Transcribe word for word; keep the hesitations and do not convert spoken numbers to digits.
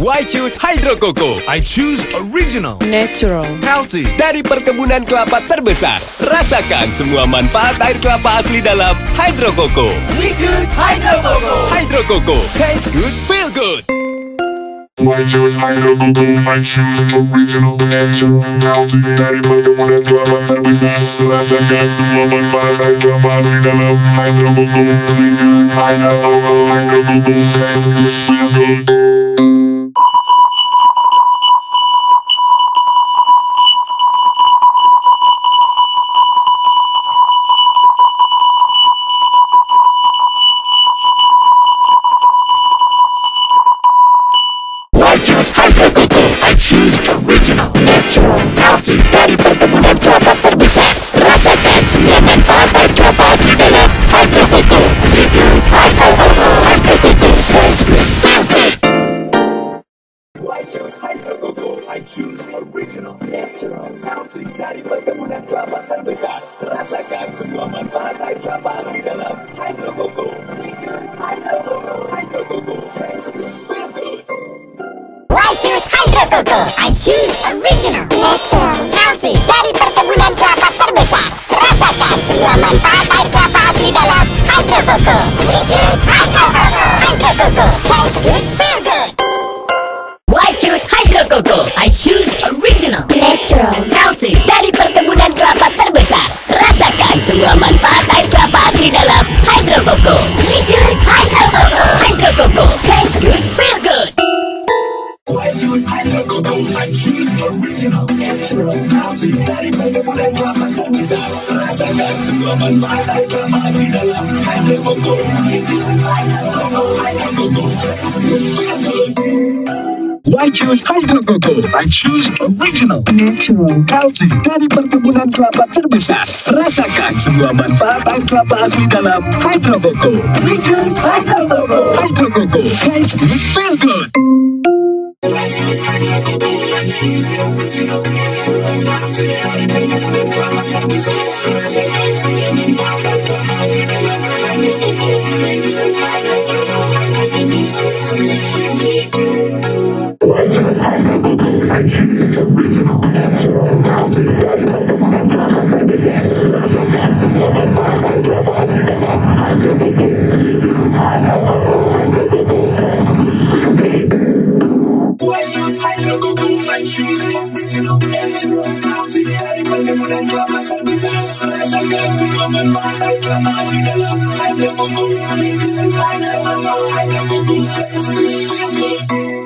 Why choose Hydro Coco? I choose original, natural, healthy. Dari perkebunan kelapa terbesar, rasakan semua manfaat air kelapa asli dalam Hydro Coco. We choose Hydro Coco. Hydro Coco, taste good, feel good. Why choose Hydro Coco? I choose original, natural, healthy. Dari perkebunan kelapa terbesar, rasakan semua manfaat air kelapa asli dalam Hydro Coco. We choose Hydro Coco. Hydro Coco, taste good, feel good. I choose Hydro Coco. I choose original, natural, healthy. Dari perkebunan kelapa terbesar, rasakan semua manfaat air kelapa asli dalam Hydro Coco. We choose Hydro Coco. Hydro Coco, taste good, feel good. Why choose Hydro Coco? I choose original, natural, healthy. Dari perkebunan kelapa terbesar, rasakan semua manfaat air kelapa asli dalam Hydro Coco. We choose Hydro Coco. Hydro Coco, taste good, feel good. I choose Hydro Coco. I choose original, natural, healthy. Dari perkebunan kelapa terbesar, rasakan semua manfaat air kelapa asli dalam Hydro Coco. We choose Hydro Coco. Hydro Coco, taste good, feel good. Why choose Hydro Coco? I choose original, natural, healthy. Dari perkebunan kelapa terbesar, rasakan semua manfaat air kelapa asli dalam Hydro Coco. We choose Hydro Coco. Hydro Coco, taste good, feel good. I choose Hydro Coco. I choose original, natural, healthy. Dari perkebunan kelapa terbesar, rasakan semua manfaat air kelapa asli dalam Hydro Coco. We choose Hydro Coco. Hydro Coco, taste good, feel good. Why choose Hydro Coco? I choose original, natural, healthy. Dari perkebunan kelapa terbesar, rasakan semua manfaat air kelapa asli dalam Hydro Coco. We choose Hydro Coco. Hydro Coco, taste good, feel good. I choose Hydro Coco. I choose original, natural, healthy. Dari perkebunan kelapa terbesar, rasakan semua manfaat air kelapa asli dalam Hydro Coco. We choose Hydro Coco. Hydro Coco, taste good, feel good. I choose Hydro Coco. I choose original, natural, healthy. Dari perkebunan kelapa terbesar, rasakan semua manfaat air kelapa asli dalam Hydro Coco. We choose Hydro Coco. Hydro Coco, taste good, feel good. I choose Hydro Coco. I choose original, natural, healthy. Dari perkebunan kelapa terbesar, rasakan semua manfaat air kelapa asli dalam Hydro Coco. We choose Hydro Coco. Hydro Coco, taste good, feel good.